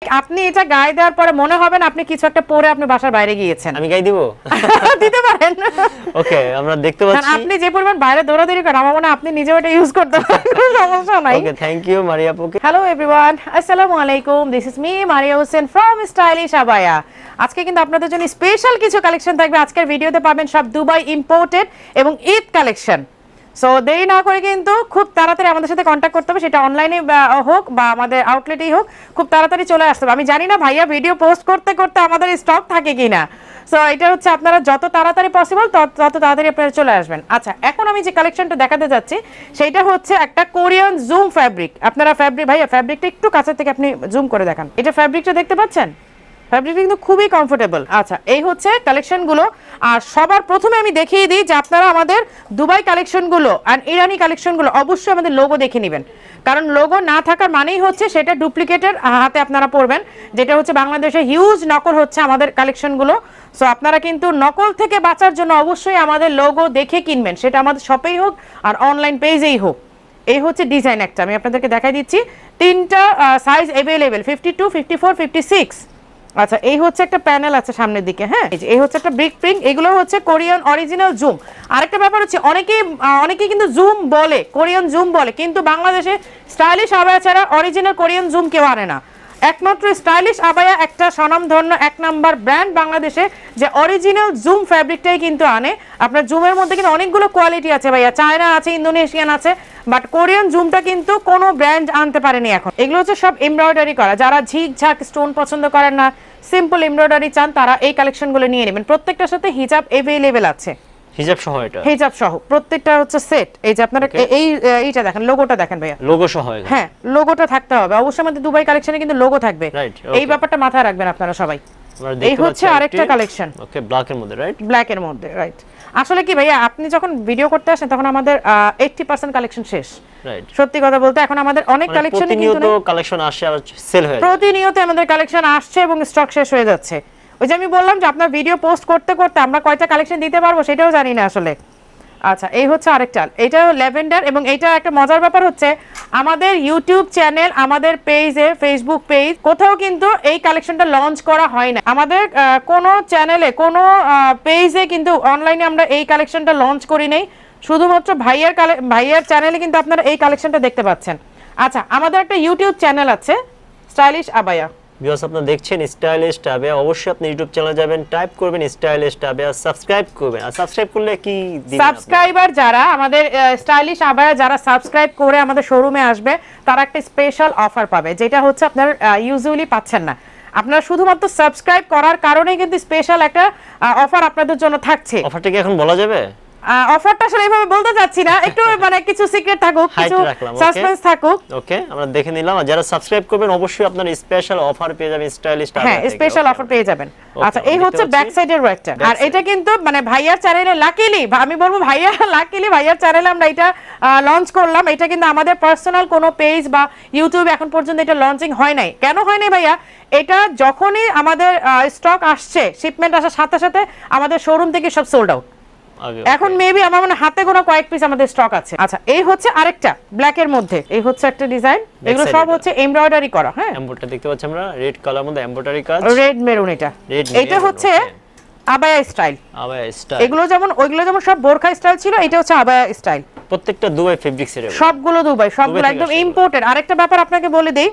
আপনি এটা গায়ে দেওয়ার পরে মনে হবে না আপনি কিছু একটা পরে আপনি বাসার বাইরে গিয়েছেন। আমি গায়ে দিব? দিতে পারেন। ওকে, আমরা দেখতে পাচ্ছি আপনি যে পরিমাণ বাইরে দৌড়াদৌড়ি করেন আমার মনে হয় আপনি নিজেও এটা ইউজ করতে পারেন, কোনো সমস্যা নাই। ওকে, থ্যাংক ইউ মারিয়া আপু। হ্যালো এভরিওয়ান, আসসালামু আলাইকুম, this is me Maria Hossain from Stylish Abaya. আজকে কিন্তু আপনাদের জন্য স্পেশাল কিছু কালেকশন থাকবে। আজকের ভিডিওতে পাবেন সব দুবাই ইম্পোর্টেড এবং ঈদ কালেকশন। সো দেরি না করে কিন্তু খুব তাড়াতাড়ি আমাদের সাথে কন্ট্যাক্ট করতে হবে, সেটা অনলাইনে হোক বা আমাদের আউটলেটেই হোক, খুব তাড়াতাড়ি চলে আসতে হবে। আমি জানি না ভাইয়া ভিডিও পোস্ট করতে করতে আমাদের স্টক থাকে কিনা। সো এটা হচ্ছে আপনারা যত তাড়াতাড়ি পসিবল তত তাড়াতাড়ি আপনারা চলে আসবেন। আচ্ছা, এখন আমি যে কালেকশনটা দেখাতে যাচ্ছি সেইটা হচ্ছে একটা কোরিয়ান জুম ফ্যাব্রিক। আপনারা ভাইয়া ফ্যাব্রিকটা একটু কাছে থেকে আপনি জুম করে দেখান। এটা ফ্যাব্রিকটা দেখতে পাচ্ছেন? ফ্যাব্রিকটা কিন্তু খুবই কমফোর্টেবল। আচ্ছা, এই হচ্ছে কালেকশনগুলো। আর সবার প্রথমে আমি দেখিয়ে দিই যে আপনারা আমাদের দুবাই কালেকশনগুলো আর ইরানি কালেকশনগুলো অবশ্যই আমাদের লোগো দেখে নেবেন, কারণ লোগো না থাকার মানেই হচ্ছে সেটা ডুপ্লিকেটের হাতে আপনারা পড়বেন, যেটা হচ্ছে বাংলাদেশে হিউজ নকল হচ্ছে আমাদের কালেকশনগুলো। সো আপনারা কিন্তু নকল থেকে বাঁচার জন্য অবশ্যই আমাদের লোগো দেখে কিনবেন, সেটা আমাদের শপেই হোক আর অনলাইন পেজেই হোক। এই হচ্ছে ডিজাইন একটা, আমি আপনাদেরকে দেখাই দিচ্ছি। তিনটা সাইজ অ্যাভেলেবেল, 52, 54, 56। আচ্ছা, এই হচ্ছে একটা প্যানেল আছে সামনের দিকে। হ্যাঁ, এই হচ্ছে একটা ব্রিক প্রিন্ট। এগুলো হচ্ছে কোরিয়ান অরিজিনাল জুম। আরেকটা ব্যাপার হচ্ছে অনেকেই কিন্তু জুম বলে, কোরিয়ান জুম বলে, কিন্তু বাংলাদেশে স্টাইলিশ আবায়া ছাড়া অরিজিনাল কোরিয়ান জুম কেউ আনে না। একমাত্র স্টাইলিশ আবায়া একটা স্বনামধন্য এক নাম্বার ব্র্যান্ড বাংলাদেশে, যে অরিজিনাল জুম ফ্যাব্রিকটাই কিন্তু আনে। আপনার জুমের মধ্যে কিন্তু অনেকগুলো কোয়ালিটি আছে ভাইয়া, চায়না আছে, ইন্দোনেশিয়ান আছে, বাট কোরিয়ান জুমটা কিন্তু কোনো ব্র্যান্ড আনতে পারেনি এখন। এগুলো হচ্ছে সব এমব্রয়ডারি করা। যারা ঝিকঝাক স্টোন পছন্দ করেন না, সিম্পল এমব্রয়ডারি চান, তারা এই কালেকশনগুলো নিয়ে নেবেন। প্রত্যেকটার সাথে হিজাব অ্যাভেলেবেল আছে, হিজাব সহ। এটা হিজাব সহ প্রত্যেকটা হচ্ছে সেট। এই যে আপনারা এইটা দেখেন, লোগোটা দেখেন ভাইয়া, লোগো সহ। হ্যাঁ, লোগোটা থাকতে হবে অবশ্যই। আমাদের দুবাই কালেকশনে কিন্তু লোগো থাকবে, এই ব্যাপারটা মাথায় রাখবেন আপনারা সবাই। এই হচ্ছে আরেকটা কালেকশন। ওকে, ব্ল্যাক এর মধ্যে, রাইট? ব্ল্যাক এর মধ্যে, রাইট। আসলে কি ভাইয়া, আপনি যখন ভিডিও করতে আসেন তখন আমাদের 80% কালেকশন শেষ। রাইট, সত্যি কথা বলতে এখন আমাদের অনেক কালেকশন কিন্তু প্রতিনিয়ত কালেকশন আসে আর সেল হয়ে যায়। প্রতিনিয়ত আমাদের কালেকশন আসছে এবং স্টক শেষ হয়ে যাচ্ছে। ওই যে আমি বললাম যে আপনার ভিডিও পোস্ট করতে করতে আমরা কয়টা কালেকশন দিতে পারবো সেটাও জানি না আসলে। আচ্ছা, এই হচ্ছে আরেকটা, এটাও ল্যাভেন্ডার। এবং এটা একটা মজার ব্যাপার হচ্ছে আমাদের ইউটিউব চ্যানেল, আমাদের পেজে, ফেসবুক পেজ, কোথাও কিন্তু এই কালেকশনটা লঞ্চ করা হয় না। আমাদের কোনো চ্যানেলে, পেজে কিন্তু অনলাইনে আমরা এই কালেকশনটা লঞ্চ করি নাই। শুধুমাত্র ভাইয়ার চ্যানেলে কিন্তু আপনারা এই কালেকশনটা দেখতে পাচ্ছেন। আচ্ছা, আমাদের একটা ইউটিউব চ্যানেল আছে, স্টাইলিশ আবায়া। ভিউয়ার্স, আপনারা দেখছেন স্টাইলিশ আবায়া। অবশ্যই আপনি ইউটিউব চ্যানেলে যাবেন, টাইপ করবেন স্টাইলিশ আবায়া, সাবস্ক্রাইব করবেন। আর সাবস্ক্রাইব করলে কি দিবেন? সাবস্ক্রাইবার যারা আমাদের স্টাইলিশ আবায়া যারা সাবস্ক্রাইব করে আমাদের শোরুমে আসবে, তারা একটা স্পেশাল অফার পাবে, যেটা হচ্ছে আপনারা ইউজুয়ালি পাচ্ছেন না। আপনারা শুধুমাত্র সাবস্ক্রাইব করার কারণেই কিন্তু স্পেশাল একটা অফার আপনাদের জন্য থাকছে। অফারটা কি এখন বলা যাবে? অফারটা আসলে এইভাবে বলতে যাচ্ছি না, একটু মানে কিছু সিক্রেট থাকুক, কিছু সাসপেন্স থাকুক। ওকে, আমরা দেখে নিলাম। আর যারা সাবস্ক্রাইব করবেন অবশ্যই আপনারা স্পেশাল অফার পেয়ে যাবেন স্টাইলিশ আবায়া। হ্যাঁ, স্পেশাল অফার পেয়ে যাবেন। আচ্ছা, এই হচ্ছে ব্যাক সাইডের ওয়ার্কটা। আর এটা কিন্তু মানে ভাইয়ার চ্যানেলে লাকিলি, আমি বলবো ভাইয়ার চ্যানেলে আমরা এটা লঞ্চ করলাম। এটা কিন্তু আমাদের পার্সোনাল কোনো পেজ বা ইউটিউব এখন পর্যন্ত এটা লঞ্চিং হয় নাই। কেন হয় নাই ভাইয়া? এটা যখনই আমাদের স্টক আসছে, শিপমেন্ট আসার সাথে সাথে আমাদের শোরুম থেকে সব সোল্ড আউট। এখন মেবি আমার মনে হাতে গোনা কয়েক পিস আমাদের স্টক আছে। আচ্ছা, এই হচ্ছে আরেকটা ব্ল্যাক এর মধ্যে, এই হচ্ছে একটা ডিজাইন। এগুলো সব হচ্ছে এমব্রয়ডারি করা। হ্যাঁ, এমব্রয়ডারি দেখতে পাচ্ছি আমরা, রেড কালার মধ্যে এমব্রয়ডারি কাজ, রেড মেরুন। এটা হচ্ছে আবায়া স্টাইল। ওইগুলো যেমন সব বোরকা স্টাইল ছিল, এটা হচ্ছে আবায়া স্টাইল। প্রত্যেকটা দুবাই ফেব্রিক্স এর, সবগুলো একদম ইম্পোর্টেড। আরেকটা ব্যাপার আপনাকে বলে দেই,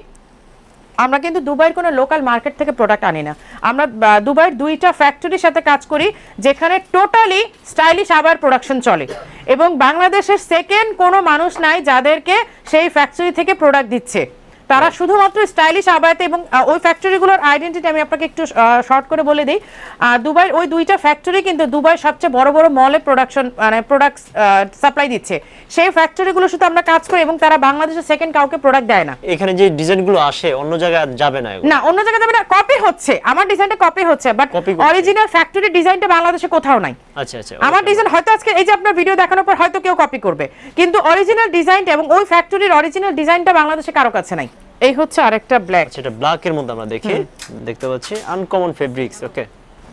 আমরা কিন্তু দুবাইয়ের কোনো লোকাল মার্কেট থেকে প্রোডাক্ট আনি না। আমরা দুবাইয়ের 2টা ফ্যাক্টরির সাথে কাজ করি, যেখানে টোটালি স্টাইলিশ আবায়ার প্রোডাকশন চলে। এবং বাংলাদেশের সেকেন্ড কোনো মানুষ নাই যাদেরকে সেই ফ্যাক্টরি থেকে প্রোডাক্ট দিচ্ছে। তারা শুধুমাত্র স্টাইলিশ আবায়াতে, এবং ওই ফ্যাক্টরিগুলোর আইডেন্টিটি আমি আপনাকে একটু শর্ট করে বলে দিই। দুবাইয়ের ওই 2টা ফ্যাক্টরি কিন্তু দুবাই সবচেয়ে বড় বড় মলে প্রোডাক্ট সাপ্লাই দিচ্ছে। সেই ফ্যাক্টরিগুলো শুধু আমরা কাজ করি, এবং তারা বাংলাদেশের সেকেন্ড কাউকে প্রোডাক্ট দেয় না। এখানে যে ডিজাইনগুলো আসে অন্য জায়গায় যাবে না, অন্য জায়গায় যাবে না, কপি হচ্ছে। আমার ডিজাইনটা কপি হচ্ছে, বাট অরিজিনাল ফ্যাক্টরি ডিজাইনটা বাংলাদেশে কোথাও নাই। আচ্ছা, আমার ডিজাইন হয়তো আজকে এই যে আপনার ভিডিও দেখানোর পর হয়তো কেউ কপি করবে, কিন্তু অরিজিনাল ডিজাইনটা এবং ওই ফ্যাক্টরির অরিজিনাল ডিজাইনটা বাংলাদেশে কারো কাছে নাই। এই হচ্ছে আরেকটা ব্ল্যাক, সেটা ব্ল্যাক এর মধ্যে আমরা দেখতে পাচ্ছি আনকমন ফেব্রিক্স। ওকে,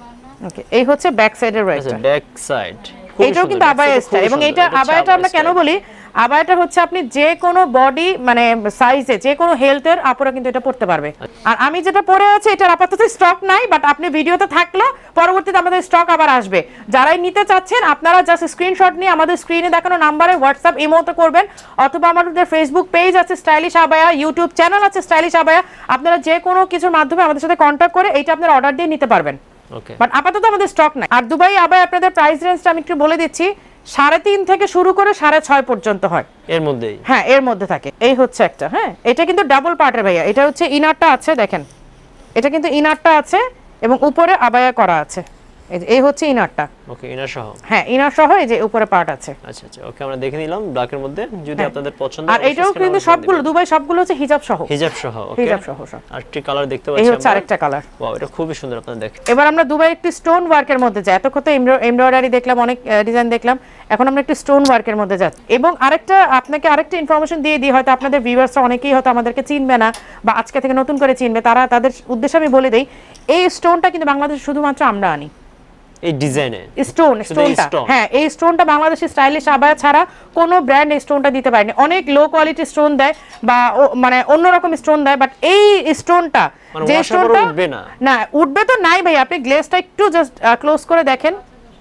এই হচ্ছে ব্যাক সাইডের রাইটটা, ব্যাক সাইড। এটাও কিন্তু আবায়া স্টাইল। এবং এটা আবায়াটা আমরা কেন বলি, আবায়াটা হচ্ছে আপনি যে কোনো বডি মানে সাইজে যে কোনো হেলথের আপুরা কিন্তু এটা পড়তে পারবে। আর আমি যেটা পরে আছি এটার আপাতত স্টক নাই, বাট আপনি ভিডিওতে থাকলো পরবর্তীতে আমাদের স্টক আবার আসবে। যারাই নিতে চাচ্ছেন আপনারা জাস্ট স্ক্রিনশট নিয়ে আমাদের স্ক্রিনে দেখানো নাম্বারে হোয়াটসঅ্যাপ ইমোতে করবেন, অথবা আমাদের ফেসবুক পেজ আছে স্টাইলিশ আবায়া, ইউটিউব চ্যানেল আছে স্টাইলিশ আবায়া, আপনারা যে কোনো কিছুর মাধ্যমে আমাদের সাথে কন্ট্যাক্ট করে এইটা আপনারা অর্ডার দিয়ে নিতে পারবেন। ওকে, বাট আপাতত আমাদের স্টক নাই। আর দুবাই আবায়া আপনাদের প্রাইস রেঞ্জটা আমি একটু বলে দিচ্ছি, 3.5 থেকে শুরু করে 6.5 পর্যন্ত হয়, এর মধ্যেই। হ্যাঁ, এর মধ্যে থাকে। এই হচ্ছে একটা, হ্যাঁ এটা কিন্তু ডাবল পার্টের ভাইয়া, এটা হচ্ছে ইনারটা আছে, দেখেন এটা কিন্তু ইনারটা আছে এবং উপরে আবায়া করা আছে। এই হচ্ছে ইনারটা। ওকে, ইনার সহ। হ্যাঁ, ইনার সহ এই যে উপরে পার্ট আছে। আচ্ছা আচ্ছা, ওকে আমরা দেখে নিলাম ব্ল্যাকের মধ্যে, যদি আপনাদের পছন্দ হয়। আর এটাও কিন্তু সবগুলো দুবাই সবগুলো হচ্ছে হিজাব সহ। হিজাব সহ, ওকে, হিজাব সহ সব। আরেকটা কালার দেখতে পাচ্ছি আমরা, এই হচ্ছে আরেকটা কালার। ওয়াও, এটা খুবই সুন্দর, আপনারা দেখেন। এবার আমরা দুবাই একটু স্টোন ওয়ার্কের মধ্যে যাই। এতক্ষণ তো এমব্রয়ডারি দেখলাম, অনেক ডিজাইন দেখলাম, এখন আমরা একটু স্টোন ওয়ার্কের মধ্যে যাচ্ছি। এবং আরেকটা আপনাকে আরেকটা ইনফরমেশন দিয়ে দিই, হয়তো আপনাদের ভিউয়ার্সরা অনেকেই হয়তো আমাদেরকে চিনবে না বা আজকে থেকে নতুন করে চিনবে, তারা তাদের উদ্দেশ্যে আমি বলে দেই, এই স্টোনটা কিন্তু বাংলাদেশে শুধুমাত্র আমরা আনি। এই ডিজাইনে স্টোনটা, হ্যাঁ এই স্টোনটা বাংলাদেশি স্টাইলিশ আবায়া ছাড়া কোনো ব্র্যান্ড এই স্টোনটা দিতে পারেনি। অনেক লো কোয়ালিটি স্টোন দেয় বা মানে অন্যরকম স্টোন দেয়, বাট এই স্টোনটা যে স্টোনটা উঠবে না, না উঠবে তো নাই ভাই। আপনি গ্লেজটা একটু জাস্ট ক্লোজ করে দেখেন,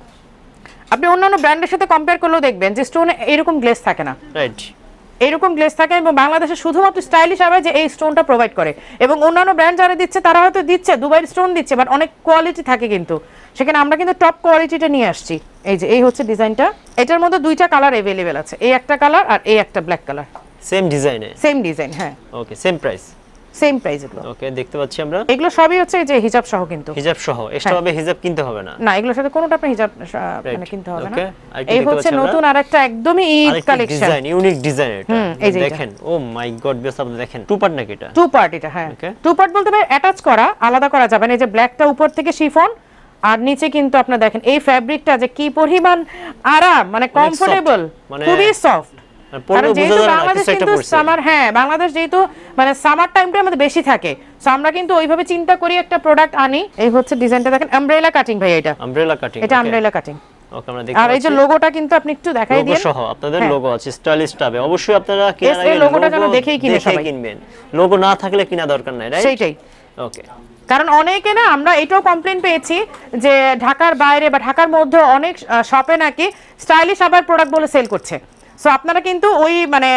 আপনি অন্যান্য ব্র্যান্ডের সাথে কম্পেয়ার করলেও দেখবেন যে স্টোনে এরকম গ্লেজ থাকে না, রাইট, এইরকম গ্লেজ থাকে। এবং বাংলাদেশে শুধুমাত্র স্টাইলিশ আবায়া যে এই স্টোনটা প্রোভাইড করে, এবং অন্যান্য ব্র্যান্ড যারা দিচ্ছে তারা হয়তো দিচ্ছে দুবাইয়ের স্টোন দিচ্ছে, বাট অনেক কোয়ালিটি থাকে, কিন্তু সেখানে আমরা কিন্তু টপ কোয়ালিটিটা নিয়ে আসছি। এই যে এই হচ্ছে ডিজাইনটা, এটার মধ্যে দুইটা কালার अवेलेबल আছে, এই একটা কালার আর এই একটা ব্ল্যাক কালার। সেম ডিজাইনে, সেম ডিজাইন, হ্যাঁ okay, same price, same price এগুলো। ওকে, দেখতে পাচ্ছি আমরা এগুলো সবই হচ্ছে এই যে হিজাব সহ, কিন্তু হিজাব সহ, এক্সট্রা ভাবে হিজাব কিনতে হবে না, না এগুলোর সাথে কোনোটা আপনি হিজাব মানে কিনতে হবে না। এই হচ্ছে নতুন আরেকটা একদমই Eid collection, design unique design এটা, এই যে দেখেন, ও মাই গড বেস, আপনি দেখেন টু পার্ট নাকি এটা? টু পার্ট এটা, হ্যাঁ টু পার্ট বলতে ভাই অ্যাটাচ করা, আলাদা করা যাবে না। এই যে ব্ল্যাকটা উপর থেকে শিফন আর নিচে কিন্তু আপনারা দেখেন এই ফ্যাব্রিকটা যে কি পরিমাণ আরাম, মানে কমফোর্টেবল, খুবই সফট। কারণ যেহেতু বাংলাদেশ কিন্তু সামার, হ্যাঁ বাংলাদেশ যেহেতু মানে সামার টাইমটা আমাদের বেশি থাকে, সো আমরা কিন্তু ওইভাবে চিন্তা করি একটা প্রোডাক্ট আনি। এই হচ্ছে ডিজাইনটা দেখেন, আমব্রেলা কাটিং ভাই, এটা আমব্রেলা কাটিং, এটা আমব্রেলা কাটিং। ওকে, আমরা দেখি। আর এই যে লোগোটা কিন্তু আপনি একটু দেখাই দিন, লোগো সহ আপনাদের লোগো আছে স্টাইলিশ টাবে। অবশ্যই আপনারা কেনার আগে লোগোটা যেন দেখেই কিনবেন, লোগো না থাকলে কিনা দরকার নাই, রাইট? সেইটাই, ওকে। কারণ অনেকে না, আমরা এটাও কমপ্লেইন পেয়েছি যে ঢাকার বাইরে বা ঢাকার মধ্যে অনেক শপে নাকি স্টাইলিশ আবার প্রোডাক্ট বলে সেল করছে। সো আপনারা কিন্তু ওই মানে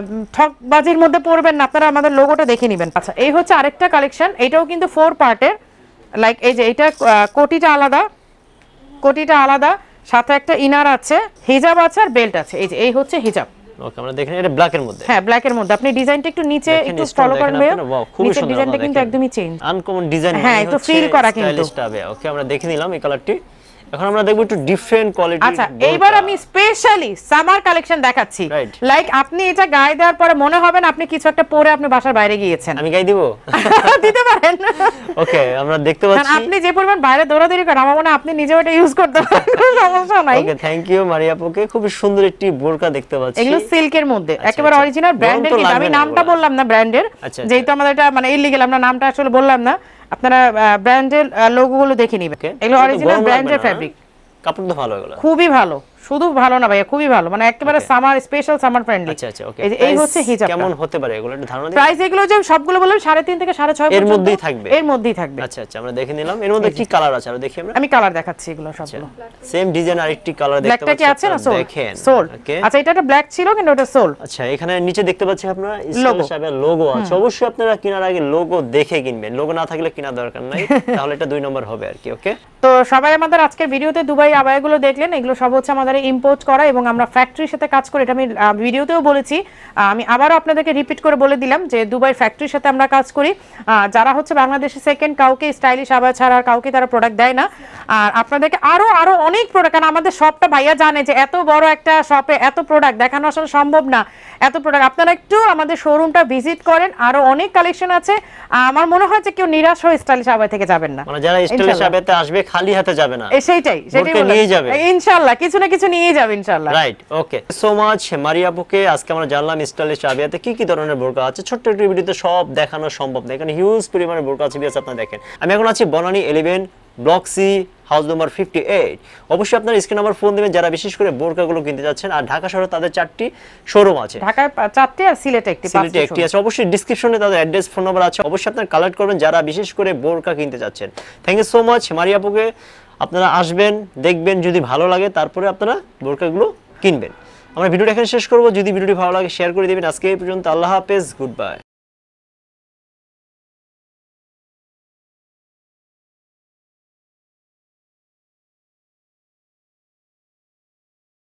ঠকবাজির মধ্যে পড়বেন না, আপনারা আমাদের লোগোটা দেখে নেবেন। আচ্ছা, এই হচ্ছে আরেকটা কালেকশন, এটাও কিন্তু 4 পার্টের, লাইক এই যে এটা কোটিটা আলাদা, কোটিটা আলাদা, সাথে একটা ইনার আছে, হিজাব আছে আর বেল্ট আছে। এই যে এই হচ্ছে হিজাব। ওকে, আমরা দেখেন এটা ব্ল্যাক এর মধ্যে, হ্যাঁ ব্ল্যাক এর মধ্যে। আপনি ডিজাইনটা একটু নিচে একটু ফলো করেন ভাই, খুবই সুন্দর ডিজাইনটা কিন্তু একদমই চেঞ্জ, আনকমন ডিজাইন, হ্যাঁ একটু ফিল করা কিন্তু স্টাইলিশ টাবে। ওকে, আমরা দেখে নিলাম এই কালারটি। এখন আমরা দেখব একটু ডিফারেন্ট কোয়ালিটি। আচ্ছা, এইবার আমি স্পেশালি সামার কালেকশন দেখাচ্ছি, লাইক আপনি এটা গায়ে দেওয়ার পরে মনে হবে না আপনি কিছু একটা পরে আপনি বাসার বাইরে গিয়েছেন। আমি গায়ে দিব? দিতে পারেন। ওকে, আমরা দেখতে পাচ্ছি আপনি যে পরিমাণ বাইরে দৌড়াদৌড়ি করেন, আমার মনে হয় আপনি নিজেও এটা ইউজ করতে পারেন, সমস্যা নাই। ওকে, থ্যাংক ইউ মারিয়া আপুকে। খুব সুন্দর একটি বোরকা দেখতে পাচ্ছি, এগুলো সিল্কের মধ্যে, একেবারে অরিজিনাল ব্র্যান্ডের, কিন্তু আমি নামটা বললাম না ব্র্যান্ডের, যেহেতু আমাদের এটা মানে ইলিগাল, আমরা নামটা আসলে বললাম না। আপনারা ব্র্যান্ডের লোগোগুলো দেখে নেবেন, এগুলো অরিজিনাল ব্র্যান্ডের ফ্যাব্রিক। কাপড় তো ভালো, এগুলো খুবই ভালো, শুধু ভালো না ভাইয়া, খুবই ভালো, মানে একেবারে সামার স্পেশাল, সামার ফ্রেন্ডলি। আচ্ছা আচ্ছা, ওকে। এই হচ্ছে হিজাব, কেমন হতে পারে এগুলো একটু ধারণা দিন। প্রাইস এগুলো যে সবগুলো বললাম 3.5 থেকে 6.5 এর মধ্যেই থাকবে, এর মধ্যেই থাকবে। আচ্ছা আচ্ছা, আমরা দেখে নিলাম। এর মধ্যে কি কালার আছে আমরা দেখি, আমি কালার দেখাচ্ছি এগুলো সবগুলো। সেম ডিজাইন আরেকটি কালার দেখতে পাচ্ছি, ব্ল্যাকটা কি আছে না? সোল, দেখেন সোল। আচ্ছা, এটা একটা ব্ল্যাক ছিল কিন্তু ওটা সোল। আচ্ছা, এখানে নিচে দেখতে পাচ্ছি আপনারা স্টাইলিশ আবার লোগো আছে। অবশ্যই আপনারা কেনার আগে লোগো দেখে কিনবেন, লোগো না থাকলে কিনা দরকার নাই, তাহলে এটা 2 নম্বর হবে আর কি। ওকে, তো সবাই আমাদের আজকের ভিডিওতে দুবাই আবায়াগুলো দেখলেন, এগুলো সব হচ্ছে আমাদের ইম্পোর্ট করা এবং আমরা ফ্যাক্টরির সাথে কাজ করি। এটা আমি ভিডিওতেও বলেছি, আমি আবারও আপনাদেরকে রিপিট করে বলে দিলাম যে দুবাই ফ্যাক্টরির সাথে আমরা কাজ করি। যারা হচ্ছে বাংলাদেশে সেকেন্ড কাউকে স্টাইলিশ আবায়া ছাড়া আর কাউকে তারা প্রোডাক্ট দেয় না। আর আপনাদেরকে আরো অনেক প্রোডাক্ট, কারণ আমাদের শপটা ভাইয়া জানে যে এত বড় একটা শপে এত প্রোডাক্ট দেখানো আসলে সম্ভব না, এত প্রোডাক্ট। আপনারা একটু আমাদের শোরুমটা ভিজিট করেন, আরো অনেক কালেকশন আছে। আমার মনে হয় যে কেউ নিরাশ হয়ে স্টাইলিশ আবায়া থেকে যাবেন না, মানে যারা স্টাইলিশ আবায়াতে আসবে খালি হাতে যাবে না, সেটাই নিয়ে যাবে ইনশাআল্লাহ, কিছু না কিছু নিয়ে যাবে ইনশাআল্লাহ, right? Okay, so much Maria আপুকে। আজকে আমরা জানলাম স্টাইলিশ আবায়াতে কি কি ধরনের বোরকা আছে। ছোট্ট একটি ভিডিওতে সব দেখানো সম্ভব না, এখানে হিউজ পরিমাণে বোরকা আছে, আপনারা দেখেন। আমি এখন আছি Banani 11 block C, house number 58। অবশ্যই আপনারা স্ক্রিন নাম্বার ফোন দিবেন যারা বিশেষ করে বোরকাগুলো কিনতে যাচ্ছেন। আর ঢাকা শহরে তাদের 4টি শোরুম আছে, ঢাকায় 4টি আর সিলেটে একটি আছে। অবশ্যই ডেসক্রিপশনে তাদের অ্যাড্রেস, ফোন নাম্বার আছে, অবশ্যই আপনারা কালেক্ট করবেন যারা বিশেষ করে বোরকা কিনতে যাচ্ছেন। Thank you so much Maria আপুকে, আপনারা আসবেন, দেখবেন, যদি ভালো লাগে তারপরে আপনারা বোরকাগুলো কিনবেন। আমরা ভিডিওটা এখানে শেষ করব। যদি ভিডিওটি ভালো লাগে শেয়ার করে দিবেন। আজকে এই পর্যন্ত, আল্লাহ হাফেজ, গুড বাই।